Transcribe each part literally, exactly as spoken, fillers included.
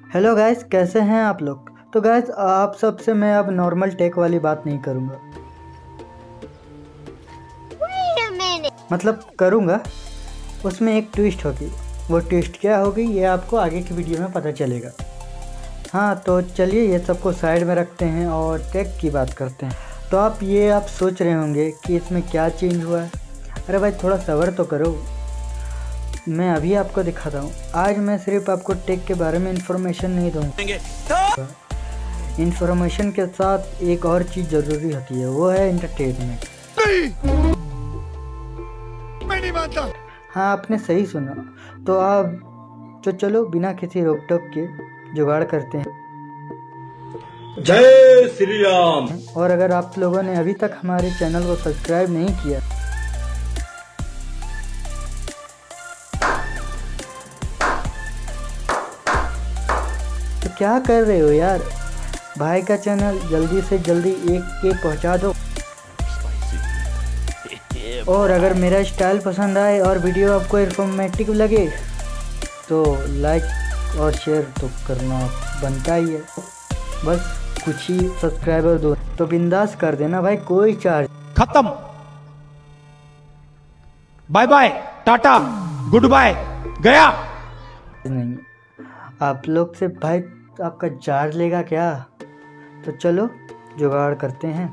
Hello guys, कैसे हैं आप लोग। तो गाइस आप सबसे मैं अब नॉर्मल टेक वाली बात नहीं करूँगा, मतलब करूँगा, उसमें एक ट्विस्ट होगी। वो ट्विस्ट क्या होगी ये आपको आगे की वीडियो में पता चलेगा। हाँ तो चलिए ये सबको साइड में रखते हैं और टेक की बात करते हैं। तो आप ये आप सोच रहे होंगे कि इसमें क्या चेंज हुआ है। अरे भाई थोड़ा सब्र तो करो, मैं अभी आपको दिखाता हूँ। आज मैं सिर्फ आपको टेक के बारे में इंफॉर्मेशन नहीं दूँगा, इंफॉर्मेशन के साथ एक और चीज़ ज़रूरी होती है, वो है इंटरटेनमेंट। मैं नहीं मानता। हाँ आपने सही सुना। तो आप तो चलो बिना किसी रोक टोक के जुगाड़ करते हैं। जय श्री राम। और अगर आप लोगों ने अभी तक हमारे चैनल को सब्सक्राइब नहीं किया तो क्या कर रहे हो यार, भाई का चैनल जल्दी से जल्दी एक के पहुंचा दो। और अगर मेरा स्टाइल पसंद आए और वीडियो आपको इन्फॉर्मेटिव लगे तो लाइक और शेयर तो करना बनता ही है। बस कुछ ही सब्सक्राइबर दो तो बिंदास कर देना भाई, कोई चार्ज खत्म। Bye bye, tata, goodbye, गया नहीं। आप लोग से भाई आपका चार्ज लेगा क्या। तो चलो जुगाड़ करते हैं।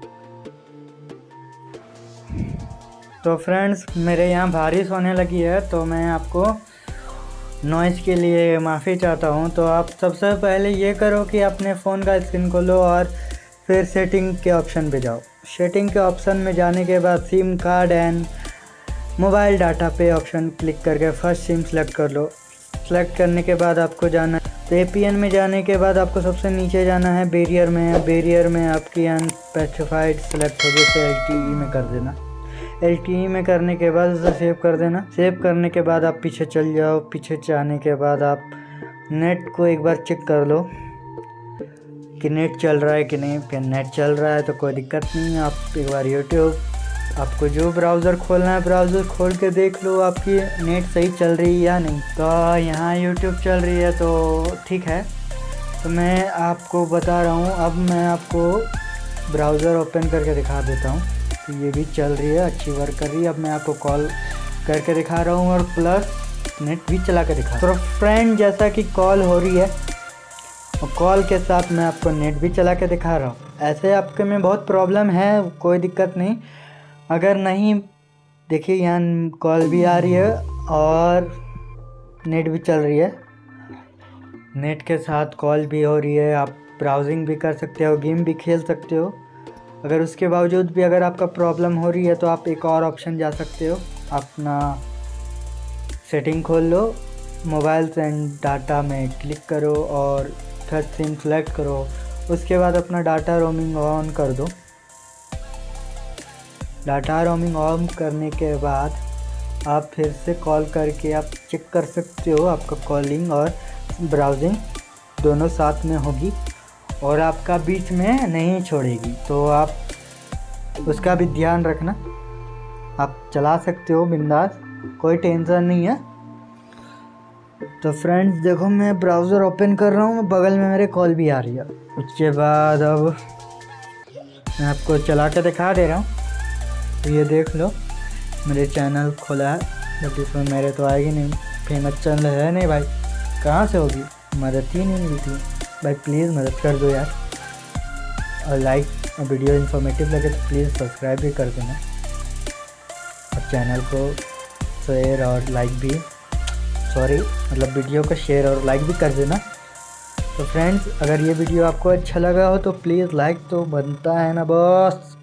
तो फ्रेंड्स मेरे यहाँ बारिश होने लगी है तो मैं आपको नॉइज़ के लिए माफ़ी चाहता हूँ। तो आप सबसे पहले ये करो कि अपने फ़ोन का स्क्रीन खोलो और फिर सेटिंग के ऑप्शन पे जाओ। सेटिंग के ऑप्शन में जाने के बाद sim card and mobile data पे ऑप्शन क्लिक करके फर्स्ट सिम सेलेक्ट कर लो। सेलेक्ट करने के बाद आपको जाना है तो ए पी एन में जाने के बाद आपको सबसे नीचे जाना है बैरियर में। बैरियर में आपकी अनस्पेसिफाइड सेलेक्ट हो जैसे एल टी ई में कर देना। एल टी ई में करने के बाद उसे सेव कर देना। सेव करने के बाद आप पीछे चल जाओ। पीछे जाने के बाद आप नेट को एक बार चेक कर लो कि नेट चल रहा है कि नहीं। फिर नेट चल रहा है तो कोई दिक्कत नहीं है। आप एक बार यूट्यूब, आपको जो ब्राउज़र खोलना है ब्राउज़र खोल के देख लो आपकी नेट सही चल रही है या नहीं। तो यहाँ यूट्यूब चल रही है तो ठीक है। तो मैं आपको बता रहा हूँ, अब मैं आपको ब्राउज़र ओपन करके दिखा देता हूँ। तो ये भी चल रही है, अच्छी वर्क कर रही है। अब मैं आपको कॉल करके दिखा रहा हूँ और प्लस नेट भी चला के दिखा। तो फ्रेंड जैसा कि कॉल हो रही है और कॉल के साथ मैं आपको नेट भी चला के दिखा रहा हूँ। ऐसे आपके में बहुत प्रॉब्लम है, कोई दिक्कत नहीं। अगर नहीं देखिए यहाँ कॉल भी आ रही है और नेट भी चल रही है, नेट के साथ कॉल भी हो रही है। आप ब्राउजिंग भी कर सकते हो, गेम भी खेल सकते हो। अगर उसके बावजूद भी अगर आपका प्रॉब्लम हो रही है तो आप एक और ऑप्शन जा सकते हो, अपना सेटिंग खोल लो, मोबाइल एंड डाटा में क्लिक करो और थर्ड सिम सेलेक्ट करो। उसके बाद अपना डाटा रोमिंग ऑन कर दो। डाटा रोमिंग ऑन करने के बाद आप फिर से कॉल करके आप चेक कर सकते हो, आपका कॉलिंग और ब्राउजिंग दोनों साथ में होगी और आपका बीच में नहीं छोड़ेगी। तो आप उसका भी ध्यान रखना। आप चला सकते हो बिंदास, कोई टेंशन नहीं है। तो फ्रेंड्स देखो मैं ब्राउज़र ओपन कर रहा हूँ, बगल में मेरे कॉल भी आ रही है। उसके बाद अब मैं आपको चला के दिखा दे रहा हूँ। तो ये देख लो मेरे चैनल खोला है, बट इसमें मेरे तो आएगी नहीं, फेमस चैनल है नहीं भाई, कहाँ से होगी, मदद ही नहीं मिलती भाई। प्लीज़ मदद कर दो यार। और लाइक और वीडियो इन्फॉर्मेटिव लगे तो प्लीज़ सब्सक्राइब भी कर देना और चैनल को शेयर और लाइक भी, सॉरी मतलब वीडियो को शेयर और लाइक भी कर देना। तो फ्रेंड्स अगर ये वीडियो आपको अच्छा लगा हो तो प्लीज़ लाइक तो बनता है ना बॉस।